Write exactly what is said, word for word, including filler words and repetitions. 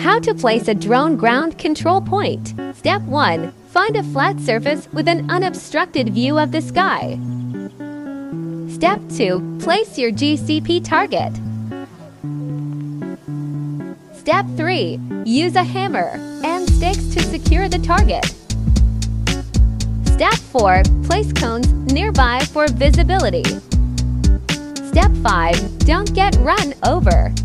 How to place a drone ground control point. Step one. Find a flat surface with an unobstructed view of the sky. Step two. Place your G C P target. Step three. Use a hammer and stakes to secure the target. Step four. Place cones nearby for visibility. Step five. Don't get run over.